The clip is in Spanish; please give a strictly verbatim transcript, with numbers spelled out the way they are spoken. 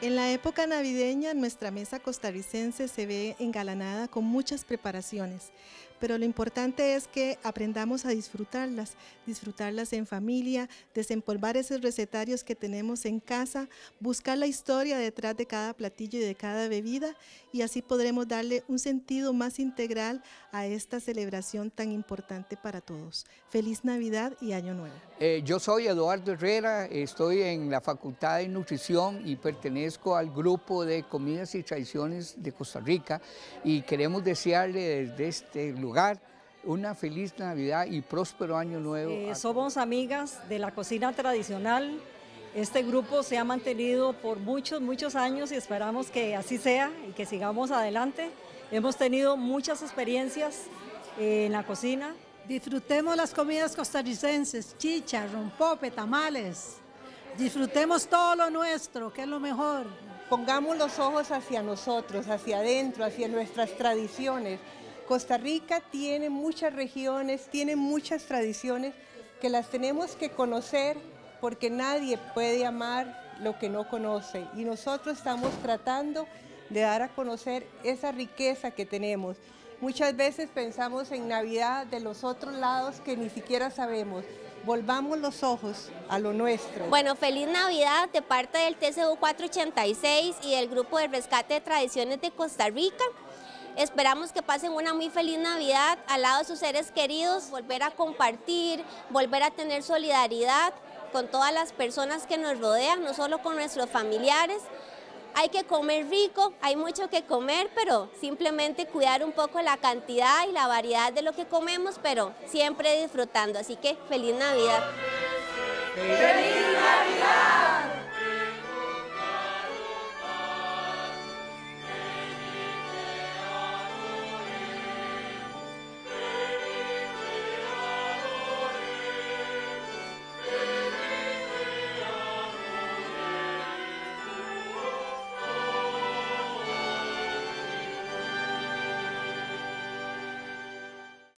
En la época navideña, nuestra mesa costarricense se ve engalanada con muchas preparaciones, pero lo importante es que aprendamos a disfrutarlas, disfrutarlas en familia, desempolvar esos recetarios que tenemos en casa, buscar la historia detrás de cada platillo y de cada bebida, y así podremos darle un sentido más integral a esta celebración tan importante para todos. Feliz Navidad y Año Nuevo. Eh, yo soy Eduardo Herrera, estoy en la Facultad de Nutrición y pertenezco al grupo de comidas y tradiciones de Costa Rica, y queremos desearle desde este lugar una feliz Navidad y próspero Año Nuevo. Eh, somos amigas de la cocina tradicional. Este grupo se ha mantenido por muchos, muchos años y esperamos que así sea y que sigamos adelante. Hemos tenido muchas experiencias eh, en la cocina. Disfrutemos las comidas costarricenses, chicha, rompope, tamales. Disfrutemos todo lo nuestro, que es lo mejor. Pongamos los ojos hacia nosotros, hacia adentro, hacia nuestras tradiciones. Costa Rica tiene muchas regiones, tiene muchas tradiciones que las tenemos que conocer, porque nadie puede amar lo que no conoce. Y nosotros estamos tratando de dar a conocer esa riqueza que tenemos. Muchas veces pensamos en Navidad de los otros lados que ni siquiera sabemos. Volvamos los ojos a lo nuestro. Bueno, feliz Navidad de parte del T C U cuatrocientos ochenta y seis y del Grupo de Rescate de Tradiciones de Costa Rica. Esperamos que pasen una muy feliz Navidad al lado de sus seres queridos, volver a compartir, volver a tener solidaridad con todas las personas que nos rodean, no solo con nuestros familiares. Hay que comer rico, hay mucho que comer, pero simplemente cuidar un poco la cantidad y la variedad de lo que comemos, pero siempre disfrutando. Así que feliz Navidad. ¡Feliz Navidad!